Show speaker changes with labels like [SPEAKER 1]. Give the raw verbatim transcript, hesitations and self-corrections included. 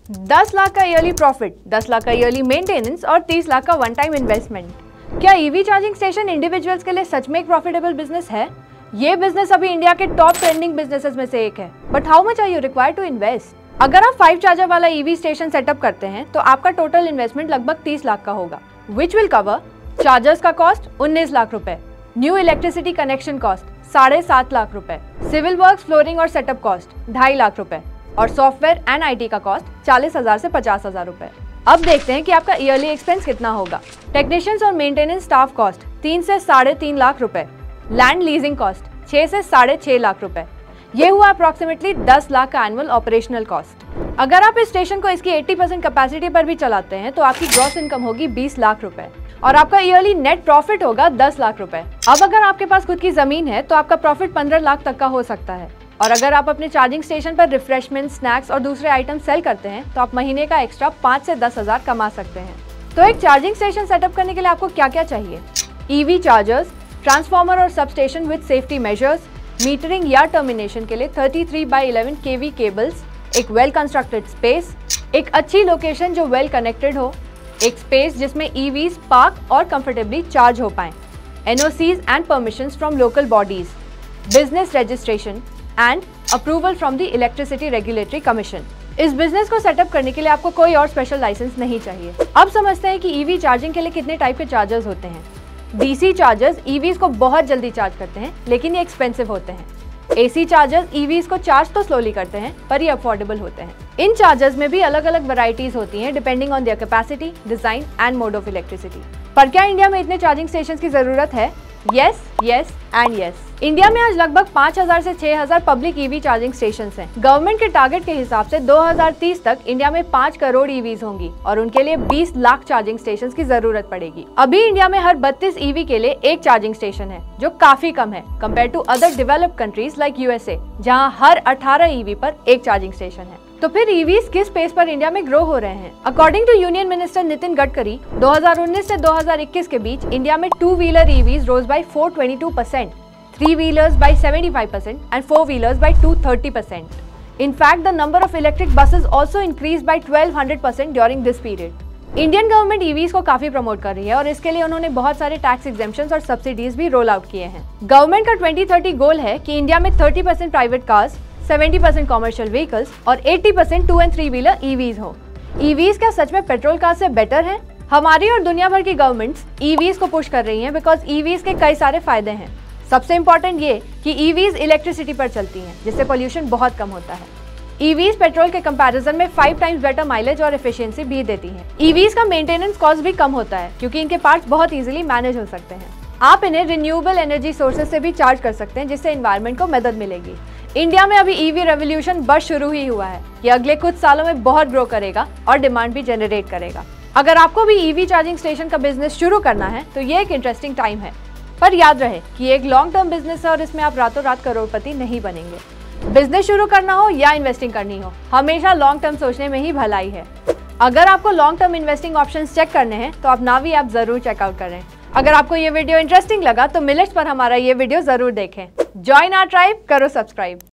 [SPEAKER 1] दस लाख का yearly profit, दस लाख का ईयरली मेंटेनेंस और तीस लाख का वन टाइम इन्वेस्टमेंट। क्या ईवी चार्जिंग स्टेशन इंडिविजुअल्स के लिए सच में एक प्रॉफिटेबल बिजनेस है? ये बिजनेस अभी इंडिया के टॉप ट्रेंडिंग बिजनेसेस में से एक है, but how much are you required to invest? अगर आप फाइव चार्जर वाला ईवी स्टेशन सेटअप करते हैं तो आपका टोटल इन्वेस्टमेंट लगभग तीस लाख का होगा, विच विल कवर चार्जर्स का कॉस्ट उन्नीस लाख रुपए, न्यू इलेक्ट्रिसिटी कनेक्शन कॉस्ट साढ़े सात लाख रुपए, सिविल वर्क, फ्लोरिंग और सेटअप कॉस्ट ढाई लाख रुपए और सॉफ्टवेयर एंड आईटी का कॉस्ट चालीस हजार से पचास हजार रुपए। अब देखते हैं कि आपका ईयरली एक्सपेंस कितना होगा। टेक्नीशियंस और मेंटेनेंस स्टाफ कॉस्ट तीन से साढ़े तीन लाख रुपए, लैंड लीजिंग कॉस्ट छह से साढ़े छह लाख रुपए। ये हुआ अप्रोक्सीमेटली दस लाख का एनुअल ऑपरेशनल कॉस्ट। अगर आप इस स्टेशन को इसकी अस्सी परसेंट कैपेसिटी पर भी चलाते हैं तो आपकी ग्रॉस इनकम होगी बीस लाख रुपए और आपका ईयरली नेट प्रॉफिट होगा दस लाख रुपए। अब अगर आपके पास खुद की जमीन है तो आपका प्रॉफिट पंद्रह लाख तक का हो सकता है और अगर आप अपने चार्जिंग स्टेशन पर रिफ्रेशमेंट, स्नैक्स और दूसरे आइटम सेल करते हैं तो आप महीने का एक्स्ट्रा पाँच से दस हजार कमा सकते हैं। तो एक चार्जिंग स्टेशन सेटअप करने के लिए आपको क्या क्या चाहिए? ईवी चार्जर्स, ट्रांसफार्मर और substation with safety measures, metering या टर्मिनेशन के लिए तैंतीस बाई ग्यारह केवी केबल्स, एक वेल कंस्ट्रक्टेड स्पेस, एक अच्छी लोकेशन जो वेल कनेक्टेड हो, एक स्पेस जिसमें ईवीज पार्क और कंफर्टेबली चार्ज हो पाएं, NOCs and permissions from local bodies, business registration and approval from the electricity regulatory commission. इस बिजनेस को सेटअप करने के लिए आपको कोई और स्पेशल लाइसेंस नहीं चाहिए। अब समझते हैं कि ईवी चार्जिंग के लिए कितने टाइप के चार्जर्स होते हैं। डीसी चार्जर्स ईवीज को बहुत जल्दी चार्ज करते हैं लेकिन ये एक्सपेंसिव होते हैं। एसी चार्जर्स ईवीज को चार्ज तो स्लोली करते हैं पर ये अफोर्डेबल होते हैं। इन चार्जर्स में भी अलग अलग वैरायटीज होती हैं depending on their capacity, design and mode of electricity. पर क्या इंडिया में इतने चार्जिंग स्टेशंस की जरूरत है? Yes, yes and yes. India में आज लगभग पाँच हजार से छह हजार पब्लिक ईवी चार्जिंग स्टेशंस हैं। गवर्नमेंट के टारगेट के हिसाब से दो हज़ार तीस तक इंडिया में पाँच करोड़ ईवीज होंगी और उनके लिए बीस लाख चार्जिंग स्टेशंस की जरूरत पड़ेगी। अभी इंडिया में हर बत्तीस ईवी के लिए एक चार्जिंग स्टेशन है, जो काफी कम है compare to other developed countries like USA, जहां हर अठारह ईवी पर एक चार्जिंग स्टेशन है। तो फिर ईवीज किस पेस पर इंडिया में ग्रो हो रहे हैं? According to union minister Nitin Gadkari, दो हज़ार उन्नीस से दो हज़ार इक्कीस के बीच इंडिया में two wheeler EVs rose by चार सौ बाईस परसेंट, three wheelers by seventy-five percent and four wheelers by two hundred thirty percent. In fact, the number of electric buses also increased by twelve hundred percent during this period. Indian government EVs को काफी promote कर रही है और इसके लिए उन्होंने बहुत सारे टैक्स एग्जेम्पशंस और सब्सिडीज भी रोल आउट किए हैं। गवर्नमेंट का ट्वेंटी थर्टी गोल है कि इंडिया में तीस परसेंट प्राइवेट कार्स, सत्तर परसेंट कॉमर्शियल व्हीकल्स और अस्सी percent two and three wheeler EVs हो। ईवीज क्या सच में पेट्रोल कार से बेटर है? हमारी और दुनिया भर की गवर्नमेंट्स ईवीज को पुश कर रही हैं बिकॉज ईवीज के कई सारे फायदे हैं। सबसे इम्पोर्टेंट ये कि ईवीज इलेक्ट्रिसिटी पर चलती हैं, जिससे पोल्यूशन बहुत कम होता है। ईवीज पेट्रोल के कंपैरिजन में फाइव टाइम्स बेटर माइलेज और एफिशिएंसी भी देती हैं। ईवीज का मेंटेनेंस कॉस्ट भी कम होता है क्योंकि इनके पार्ट्स बहुत इजीली मैनेज हो सकते हैं। आप इन्हें रिन्यूएबल एनर्जी सोर्सेज से भी चार्ज कर सकते हैं, जिससे एनवायरनमेंट को मदद मिलेगी। इंडिया में अभी ईवी रेवोल्यूशन बस शुरू ही हुआ है। ये अगले कुछ सालों में बहुत ग्रो करेगा और डिमांड भी जनरेट करेगा। अगर आपको भी ईवी चार्जिंग स्टेशन का बिजनेस शुरू करना है तो ये एक इंटरेस्टिंग टाइम है, पर याद रहे कि ये एक लॉन्ग टर्म बिजनेस है और इसमें आप रातों रात करोड़पति नहीं बनेंगे। बिजनेस शुरू करना हो या इन्वेस्टिंग करनी हो, हमेशा लॉन्ग टर्म सोचने में ही भलाई है। अगर आपको long term investing options check करने हैं तो आप नावी ऐप जरूर चेकआउट करें। अगर आपको ये वीडियो इंटरेस्टिंग लगा तो मिलेट्स पर हमारा ये वीडियो जरूर देखें। जॉइन आवर ट्राइब, करो सब्सक्राइब।